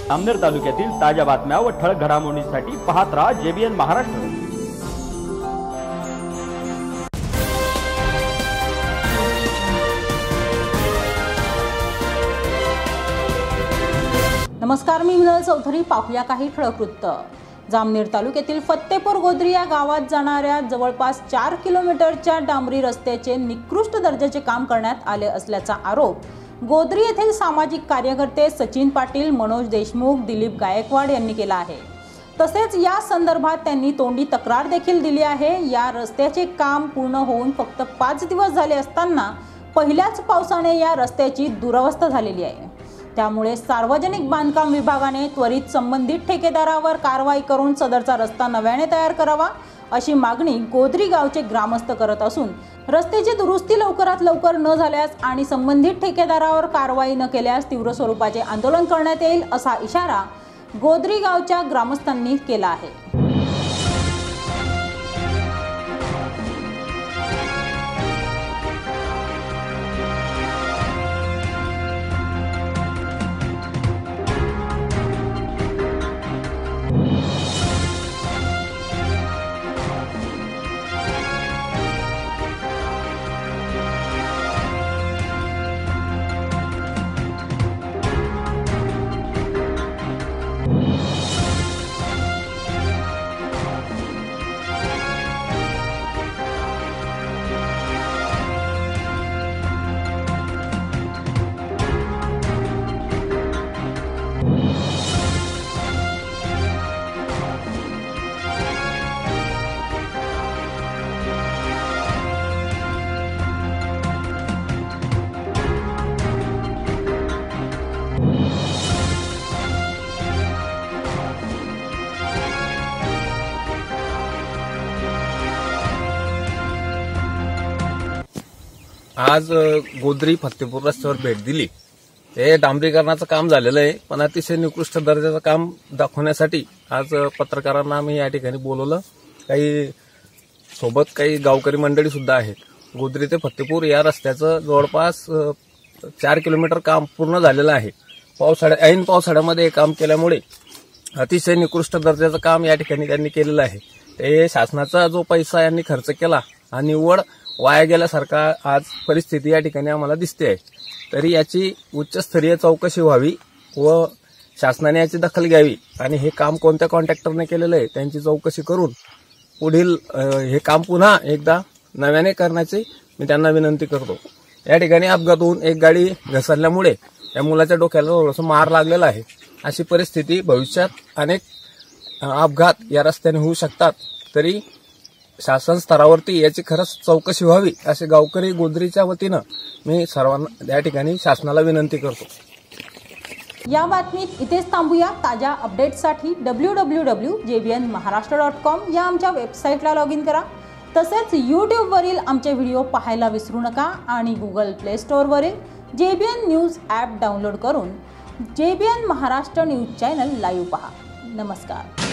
जामनेर तालुक्यातील ताज्या बातम्या व ठळक घडामोडींसाठी पाहत राहा JBN महाराष्ट्र। नमस्कार, मी मिनल चौधरी। पाहूया काही ठळक वृत्त। जामनेर तालुक्यातील फत्तेपूर गोद्री या गावात जाणाऱ्या जवळपास 4 किलोमीटरच्या डांबरी रस्त्याचे निकृष्ट दर्जाचे काम करण्यात आले असल्याचा आरोप गोद्री येथील सामाजिक कार्यकर्ते सचिन पाटील, मनोज देशमुख, दिलीप गायकवाड यांनी केला आहे। तसेच या संदर्भात त्यांनी तोंडी तक्रार देखील दिली आहे। या रस्त्याचे काम पूर्ण होऊन फक्त 5 दिवस झाले असताना पहिल्याच पावसाने या रस्त्याची दुरवस्था झालेली आहे। त्यामुळे सार्वजनिक बांधकाम विभागाने त्वरित संबंधित ठेकेदारावर कारवाई करून सदरचा रस्ता नव्याने तयार करावा अशी मागणी गोद्री गावचे ग्रामस्थ करत असून रस्त्याची दुरुस्ती लवकरात लवकर न झाल्यास आणि संबंधित ठेकेदारावर कारवाई न केल्यास तीव्र स्वरूपाचे आंदोलन करण्यात येईल असा इशारा गोद्री गावच्या ग्रामस्थांनी केला आहे। आज गोद्री फत्तेपूर रस्त्यावर भेट दिली। हे डांबरीकरणाचं काम झालेलं आहे, पण अतिशय निकृष्ट दर्जाचं काम दाखवण्यासाठी आज पत्रकारांना आम्ही या ठिकाणी बोलवलं। काही गावकरी मंडळी सुद्धा आहेत। गोद्री ते फत्तेपूर या रस्त्याचं जवळपास 4 किलोमीटर काम पूर्ण झालेलं आहे। ऐन पावसाळ्यामध्ये हे काम केल्यामुळे अतिशय निकृष्ट दर्जाचं काम या ठिकाणी त्यांनी केलेलं आहे। ते शासनाचा जो पैसा यांनी खर्च केला आणि निव्वळ वाया गेल्यासारखा आज परिस्थिती या ठिकाणी आम्हाला दिसते आहे। तरी याची उच्चस्तरीय चौकशी व्हावी व शासनाने याची दखल घ्यावी आणि हे काम कोणत्या कॉन्ट्रॅक्टरने केलेलं आहे त्यांची चौकशी करून पुढील हे काम पुन्हा एकदा नव्याने करण्याची मी त्यांना विनंती करतो। या ठिकाणी अपघात होऊन एक गाडी घसरल्यामुळे या मुलाच्या डोक्याला थोडंसं मार लागलेला आहे। अशी परिस्थिती भविष्यात अनेक अपघात या रस्त्याने होऊ शकतात। तरी शासन स्तरावरती याची खरंच चौकशी व्हावी असे गावकरी गोद्रीच्या वतीनं मी सर्वांना या ठिकाणी शासनाला विनंती करतो। या बातमीत इथेच थांबूया। ताज्या अपडेट्ससाठी www.jbnmaharashtra.com या आमच्या वेबसाईटला लॉग इन करा। तसेच यूट्यूबवरील आमचे व्हिडिओ पाहायला विसरू नका आणि गुगल प्ले स्टोअरवरील JBN न्यूज ॲप डाउनलोड करून JBN Maharashtra news channel live पहा। नमस्कार।